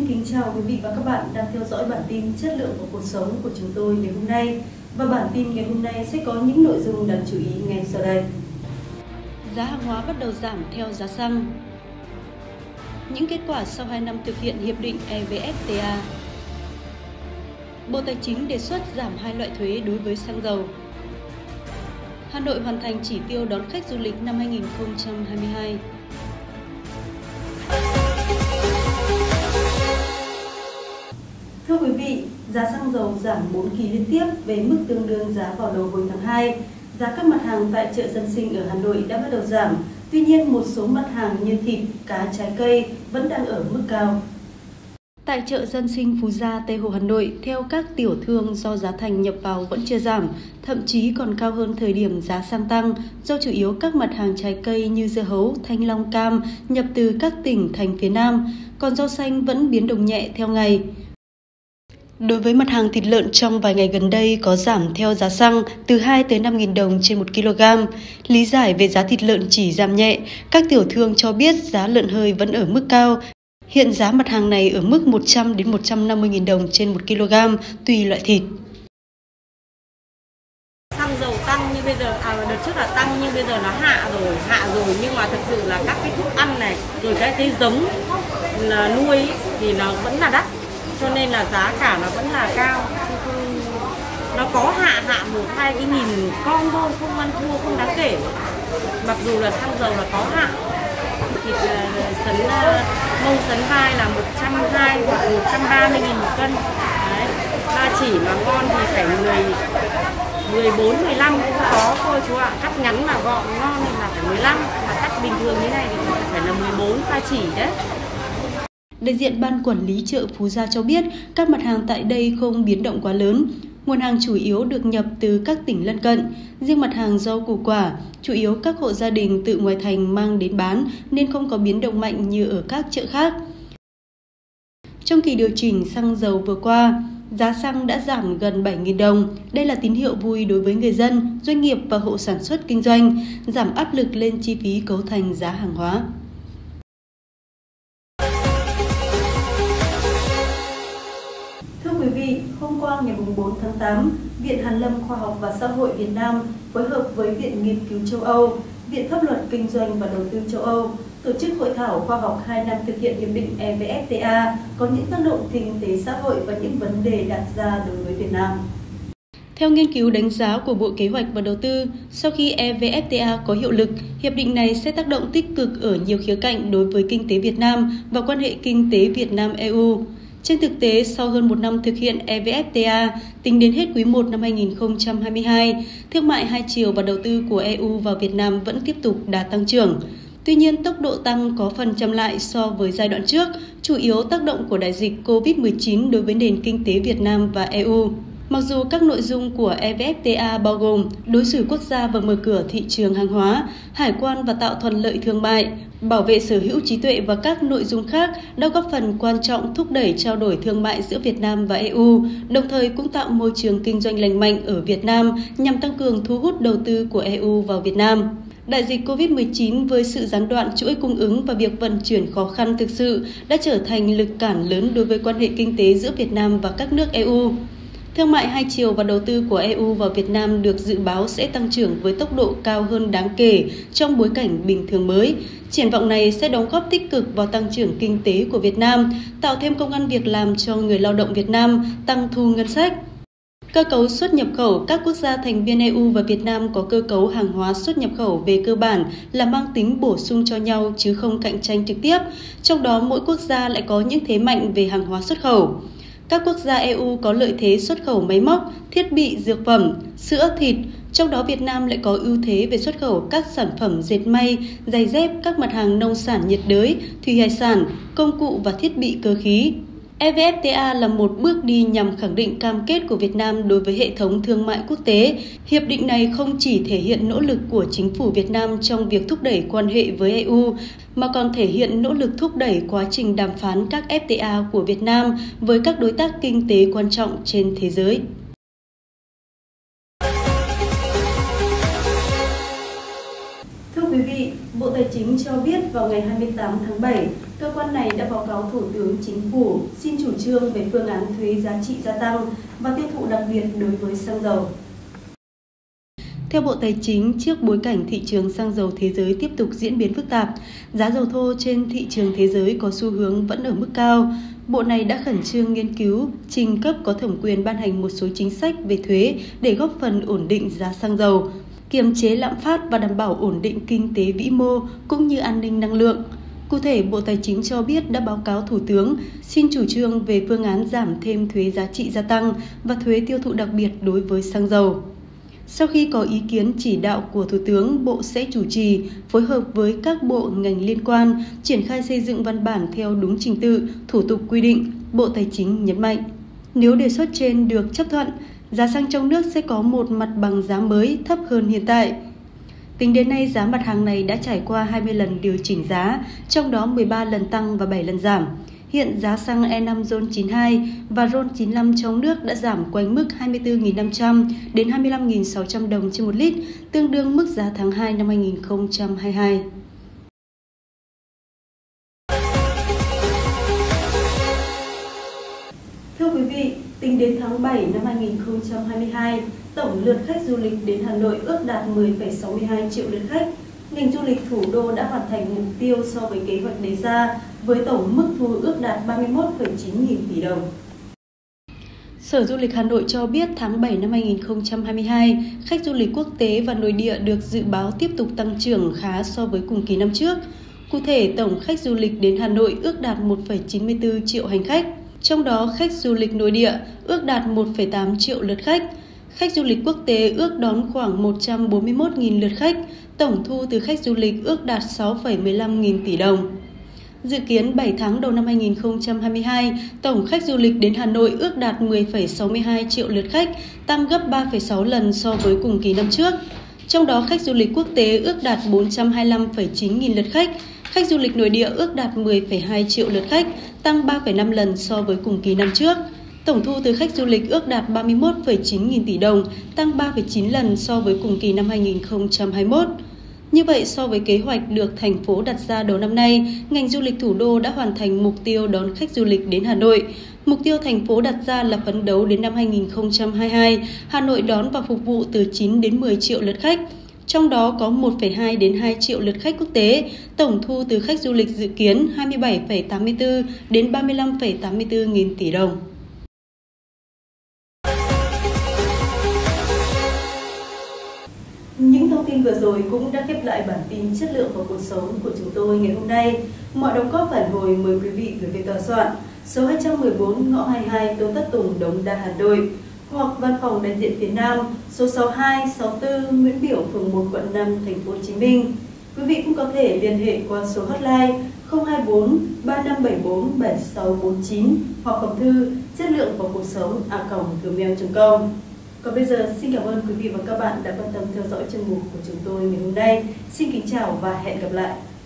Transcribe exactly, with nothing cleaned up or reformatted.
kính chào quý vị và các bạn đang theo dõi bản tin chất lượng của cuộc sống của chúng tôi ngày hôm nay. Và bản tin ngày hôm nay sẽ có những nội dung đáng chú ý ngay sau đây. Giá hàng hóa bắt đầu giảm theo giá xăng. Những kết quả sau hai năm thực hiện hiệp định e vê ép tê a. Bộ Tài chính đề xuất giảm hai loại thuế đối với xăng dầu. Hà Nội hoàn thành chỉ tiêu đón khách du lịch năm hai nghìn không trăm hai mươi hai. Thưa quý vị, giá xăng dầu giảm bốn kỳ liên tiếp về mức tương đương giá vào đầu hồi tháng hai. Giá các mặt hàng tại chợ Dân Sinh ở Hà Nội đã bắt đầu giảm. Tuy nhiên, một số mặt hàng như thịt, cá, trái cây vẫn đang ở mức cao. Tại chợ Dân Sinh Phú Gia, Tây Hồ, Hà Nội, theo các tiểu thương do giá thành nhập vào vẫn chưa giảm, thậm chí còn cao hơn thời điểm giá xăng tăng, do chủ yếu các mặt hàng trái cây như dưa hấu, thanh long, cam nhập từ các tỉnh thành phía Nam, còn rau xanh vẫn biến động nhẹ theo ngày. Đối với mặt hàng thịt lợn trong vài ngày gần đây có giảm theo giá xăng từ hai tới năm nghìn đồng trên một kg. Lý giải về giá thịt lợn chỉ giảm nhẹ, các tiểu thương cho biết giá lợn hơi vẫn ở mức cao. Hiện giá mặt hàng này ở mức một trăm đến một trăm năm mươi nghìn đồng trên một kg tùy loại thịt. Xăng dầu tăng như bây giờ, à, đợt trước là tăng nhưng bây giờ nó hạ rồi, hạ rồi nhưng mà thực sự là các cái thức ăn này, rồi cái cái giống là nuôi thì nó vẫn là đắt. Cho nên là giá cả nó vẫn là cao, nó có hạ hạ một hai cái nghìn con thôi, không ăn thua, không đáng kể. Mặc dù là xăng dầu là có hạ. Thịt sấn mông sấn vai là một trăm hai mươi hoặc một trăm ba mươi nghìn một cân. Đấy. Ba chỉ mà ngon thì phải mười, mười bốn, mười lăm cũng có thôi chú ạ. Cắt ngắn mà gọn ngon thì là phải mười lăm, mà cắt bình thường như này thì phải là mười bốn ba chỉ đấy. Đại diện Ban Quản lý chợ Phú Gia cho biết các mặt hàng tại đây không biến động quá lớn. Nguồn hàng chủ yếu được nhập từ các tỉnh lân cận. Riêng mặt hàng rau củ quả, chủ yếu các hộ gia đình tự ngoài thành mang đến bán nên không có biến động mạnh như ở các chợ khác. Trong kỳ điều chỉnh xăng dầu vừa qua, giá xăng đã giảm gần bảy nghìn đồng. Đây là tín hiệu vui đối với người dân, doanh nghiệp và hộ sản xuất kinh doanh, giảm áp lực lên chi phí cấu thành giá hàng hóa. Thưa quý vị, hôm qua ngày bốn tháng tám, Viện Hàn lâm Khoa học và Xã hội Việt Nam phối hợp với Viện Nghiên cứu châu Âu, Viện Pháp luật Kinh doanh và Đầu tư châu Âu tổ chức hội thảo khoa học hai năm thực hiện hiệp định e vê ép tê a có những tác động kinh tế xã hội và những vấn đề đặt ra đối với Việt Nam. Theo nghiên cứu đánh giá của Bộ Kế hoạch và Đầu tư, sau khi e vê ép tê a có hiệu lực, hiệp định này sẽ tác động tích cực ở nhiều khía cạnh đối với kinh tế Việt Nam và quan hệ kinh tế Việt Nam-e u. Trên thực tế, sau hơn một năm thực hiện e vê ép tê a, tính đến hết quý một năm hai nghìn không trăm hai mươi hai, thương mại hai chiều và đầu tư của e u vào Việt Nam vẫn tiếp tục đà tăng trưởng. Tuy nhiên, tốc độ tăng có phần chậm lại so với giai đoạn trước, chủ yếu tác động của đại dịch Covid mười chín đối với nền kinh tế Việt Nam và e u. Mặc dù các nội dung của e vê ép tê a bao gồm đối xử quốc gia và mở cửa thị trường hàng hóa, hải quan và tạo thuận lợi thương mại, bảo vệ sở hữu trí tuệ và các nội dung khác đã góp phần quan trọng thúc đẩy trao đổi thương mại giữa Việt Nam và e u, đồng thời cũng tạo môi trường kinh doanh lành mạnh ở Việt Nam nhằm tăng cường thu hút đầu tư của e u vào Việt Nam. Đại dịch Covid mười chín với sự gián đoạn chuỗi cung ứng và việc vận chuyển khó khăn thực sự đã trở thành lực cản lớn đối với quan hệ kinh tế giữa Việt Nam và các nước e u. Thương mại hai chiều và đầu tư của e u vào Việt Nam được dự báo sẽ tăng trưởng với tốc độ cao hơn đáng kể trong bối cảnh bình thường mới. Triển vọng này sẽ đóng góp tích cực vào tăng trưởng kinh tế của Việt Nam, tạo thêm công ăn việc làm cho người lao động Việt Nam, tăng thu ngân sách. Cơ cấu xuất nhập khẩu, các quốc gia thành viên e u và Việt Nam có cơ cấu hàng hóa xuất nhập khẩu về cơ bản là mang tính bổ sung cho nhau chứ không cạnh tranh trực tiếp. Trong đó mỗi quốc gia lại có những thế mạnh về hàng hóa xuất khẩu. Các quốc gia e u có lợi thế xuất khẩu máy móc, thiết bị, dược phẩm, sữa, thịt, trong đó Việt Nam lại có ưu thế về xuất khẩu các sản phẩm dệt may, giày dép, các mặt hàng nông sản nhiệt đới, thủy hải sản, công cụ và thiết bị cơ khí. e vê ép tê a là một bước đi nhằm khẳng định cam kết của Việt Nam đối với hệ thống thương mại quốc tế. Hiệp định này không chỉ thể hiện nỗ lực của chính phủ Việt Nam trong việc thúc đẩy quan hệ với e u, mà còn thể hiện nỗ lực thúc đẩy quá trình đàm phán các ép tê a của Việt Nam với các đối tác kinh tế quan trọng trên thế giới. Thưa quý vị, Bộ Tài chính cho biết vào ngày hai mươi tám tháng bảy, cơ quan này đã báo cáo Thủ tướng Chính phủ xin chủ trương về phương án thuế giá trị gia tăng và tiêu thụ đặc biệt đối với xăng dầu. Theo Bộ Tài chính, trước bối cảnh thị trường xăng dầu thế giới tiếp tục diễn biến phức tạp, giá dầu thô trên thị trường thế giới có xu hướng vẫn ở mức cao, Bộ này đã khẩn trương nghiên cứu, trình cấp có thẩm quyền ban hành một số chính sách về thuế để góp phần ổn định giá xăng dầu, kiềm chế lạm phát và đảm bảo ổn định kinh tế vĩ mô cũng như an ninh năng lượng. Cụ thể, Bộ Tài chính cho biết đã báo cáo Thủ tướng xin chủ trương về phương án giảm thêm thuế giá trị gia tăng và thuế tiêu thụ đặc biệt đối với xăng dầu. Sau khi có ý kiến chỉ đạo của Thủ tướng, Bộ sẽ chủ trì, phối hợp với các bộ ngành liên quan, triển khai xây dựng văn bản theo đúng trình tự, thủ tục quy định, Bộ Tài chính nhấn mạnh. Nếu đề xuất trên được chấp thuận, giá xăng trong nước sẽ có một mặt bằng giá mới thấp hơn hiện tại. Tính đến nay, giá mặt hàng này đã trải qua hai mươi lần điều chỉnh giá, trong đó mười ba lần tăng và bảy lần giảm. Hiện giá xăng E năm RON chín mươi hai và RON chín mươi lăm trong nước đã giảm quanh mức hai mươi tư nghìn năm trăm đến hai mươi lăm nghìn sáu trăm đồng trên một lít, tương đương mức giá tháng hai năm hai nghìn không trăm hai mươi hai. Thưa quý vị, tính đến tháng bảy năm hai nghìn không trăm hai mươi hai, tổng lượt khách du lịch đến Hà Nội ước đạt mười phẩy sáu mươi hai triệu lượt khách. Ngành du lịch thủ đô đã hoàn thành mục tiêu so với kế hoạch đề ra, với tổng mức thu ước đạt ba mươi mốt phẩy chín nghìn tỷ đồng. Sở Du lịch Hà Nội cho biết tháng bảy năm hai nghìn không trăm hai mươi hai, khách du lịch quốc tế và nội địa được dự báo tiếp tục tăng trưởng khá so với cùng kỳ năm trước. Cụ thể, tổng khách du lịch đến Hà Nội ước đạt một phẩy chín mươi tư triệu hành khách, trong đó khách du lịch nội địa ước đạt một phẩy tám triệu lượt khách. Khách du lịch quốc tế ước đón khoảng một trăm bốn mươi mốt nghìn lượt khách, tổng thu từ khách du lịch ước đạt sáu phẩy mười lăm nghìn tỷ đồng. Dự kiến bảy tháng đầu năm hai nghìn không trăm hai mươi hai, tổng khách du lịch đến Hà Nội ước đạt mười phẩy sáu mươi hai triệu lượt khách, tăng gấp ba phẩy sáu lần so với cùng kỳ năm trước. Trong đó khách du lịch quốc tế ước đạt bốn trăm hai mươi lăm phẩy chín nghìn lượt khách, khách du lịch nội địa ước đạt mười phẩy hai triệu lượt khách, tăng ba phẩy năm lần so với cùng kỳ năm trước. Tổng thu từ khách du lịch ước đạt ba mươi mốt phẩy chín nghìn tỷ đồng, tăng ba phẩy chín lần so với cùng kỳ năm hai nghìn không trăm hai mươi mốt. Như vậy, so với kế hoạch được thành phố đặt ra đầu năm nay, ngành du lịch thủ đô đã hoàn thành mục tiêu đón khách du lịch đến Hà Nội. Mục tiêu thành phố đặt ra là phấn đấu đến năm hai nghìn không trăm hai mươi hai, Hà Nội đón và phục vụ từ chín đến mười triệu lượt khách. Trong đó có một phẩy hai đến hai triệu lượt khách quốc tế, tổng thu từ khách du lịch dự kiến hai mươi bảy phẩy tám mươi tư đến ba mươi lăm phẩy tám mươi tư nghìn tỷ đồng. Những thông tin vừa rồi cũng đã khép lại bản tin chất lượng và cuộc sống của chúng tôi ngày hôm nay. Mọi đóng góp phản hồi mời quý vị gửi về tòa soạn số hai trăm mười bốn ngõ hai mươi hai Tôn Thất Tùng, Đống Đa, Hà Nội, hoặc văn phòng đại diện phía Nam số sáu hai sáu tư Nguyễn Biểu, phường một, quận năm, thành phố Hồ Chí Minh. Quý vị cũng có thể liên hệ qua số hotline không hai bốn ba năm bảy bốn bảy sáu bốn chín hoặc hộp thư chất lượng và cuộc sống a còng gmail chấm com. Còn bây giờ, xin cảm ơn quý vị và các bạn đã quan tâm theo dõi chuyên mục của chúng tôi ngày hôm nay. Xin kính chào và hẹn gặp lại.